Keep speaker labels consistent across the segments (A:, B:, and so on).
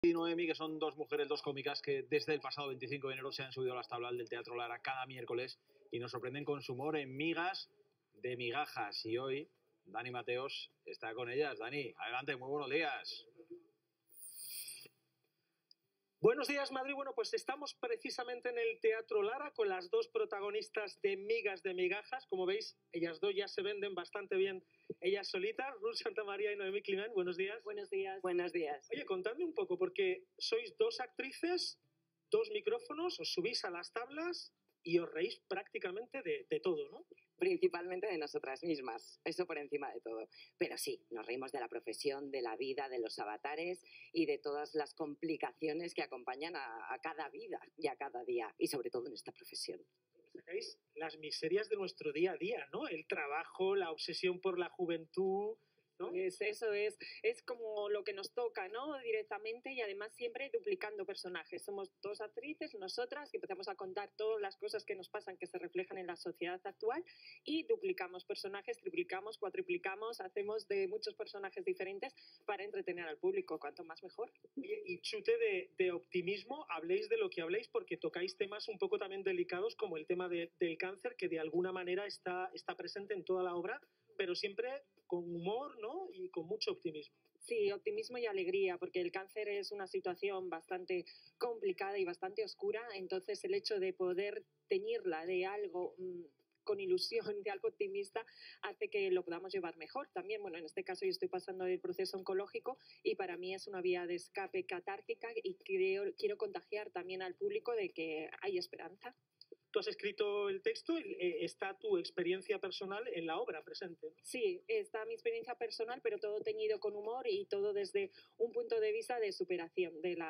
A: Y Noemi, que son dos mujeres, dos cómicas que desde el pasado 25 de enero se han subido a las tablas del Teatro Lara cada miércoles y nos sorprenden con su humor en migas de migajas. Y hoy Dani Mateos está con ellas. Dani, adelante, muy buenos días.
B: Buenos días, Madrid. Bueno, pues estamos precisamente en el Teatro Lara con las dos protagonistas de Migas de Migajas. Como veis, ellas dos ya se venden bastante bien ellas solitas. Ruth Santamaría y Noemi Climent, buenos días.
C: Buenos días.
D: Buenos días.
B: Oye, contadme un poco, porque sois dos actrices, dos micrófonos, os subís a las tablas y os reís prácticamente de todo, ¿no?
D: Principalmente de nosotras mismas, eso por encima de todo. Pero sí, nos reímos de la profesión, de la vida, de los avatares y de todas las complicaciones que acompañan a cada vida y a cada día, y sobre todo en esta profesión.
B: Sacáis las miserias de nuestro día a día, ¿no? El trabajo, la obsesión por la juventud, ¿no?
C: Eso es como lo que nos toca, ¿no? Directamente, y además siempre duplicando personajes. Somos dos actrices, nosotras, que empezamos a contar todas las cosas que nos pasan, que se reflejan en la sociedad actual, y duplicamos personajes, triplicamos, cuatriplicamos, hacemos de muchos personajes diferentes para entretener al público. Cuanto más mejor.
B: Oye, y chute de optimismo, habléis de lo que habléis, porque tocáis temas un poco también delicados, como el tema del cáncer, que de alguna manera está presente en toda la obra, pero siempre con humor, ¿no? Y con mucho optimismo.
C: Sí, optimismo y alegría, porque el cáncer es una situación bastante complicada y bastante oscura, entonces el hecho de poder teñirla de algo con ilusión, de algo optimista, hace que lo podamos llevar mejor. También, bueno, en este caso yo estoy pasando el proceso oncológico y para mí es una vía de escape catártica y quiero contagiar también al público de que hay esperanza.
B: Tú has escrito el texto, está tu experiencia personal en la obra presente, ¿no?
C: Sí, está mi experiencia personal, pero todo teñido con humor y todo desde un punto de vista de superación de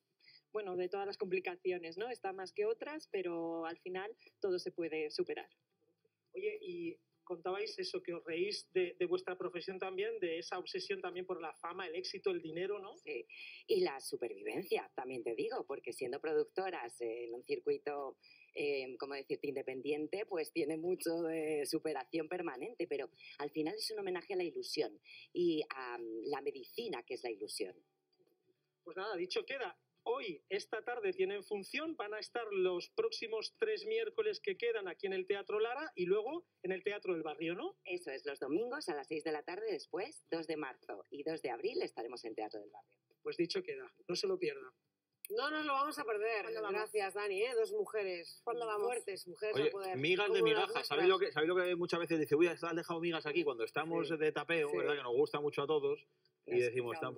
C: de todas las complicaciones, ¿no? Está más que otras, pero al final todo se puede superar.
B: Oye, y contabais eso, que os reís de vuestra profesión también, de esa obsesión también por la fama, el éxito, el dinero, ¿no?
D: Sí, y la supervivencia, también te digo, porque siendo productoras en un circuito, como decirte, independiente, pues tiene mucho de superación permanente, pero al final es un homenaje a la ilusión y a la medicina que es la ilusión.
B: Pues nada, dicho queda. Hoy, esta tarde, tienen función, van a estar los próximos 3 miércoles que quedan aquí en el Teatro Lara y luego en el Teatro del Barrio, ¿no?
D: Eso es, los domingos a las 6 de la tarde, después, 2 de marzo y 2 de abril estaremos en Teatro del Barrio.
B: Pues dicho queda, no se lo pierdan.
E: No nos lo vamos a perder. Gracias, Dani, Dos mujeres fuertes, mujeres
A: Oye,
E: al poder.
A: migas de migajas. ¿Sabéis lo que muchas veces dice? Uy, has dejado migas aquí cuando estamos de tapeo,
E: Sí.
A: ¿verdad? Que nos gusta mucho a todos y decimos...